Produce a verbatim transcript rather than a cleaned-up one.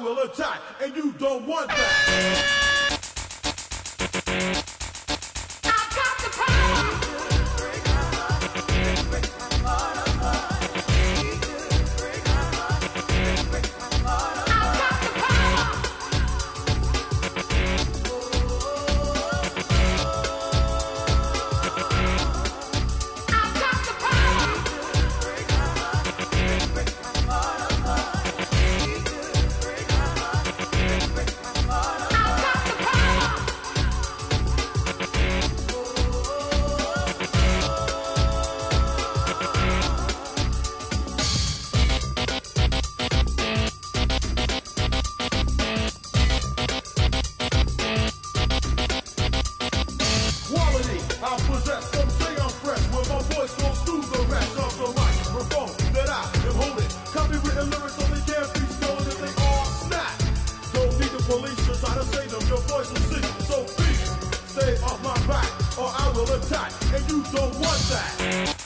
will attack, and you don't want that. I possess, some say I'm fresh, when my voice goes through the rest of the microphone that I am holding. Copywritten lyrics only can't be stolen if they all snap. Don't need the police to try to say them, your voice will sing. So please, stay off my back, or I will attack, and you don't want that.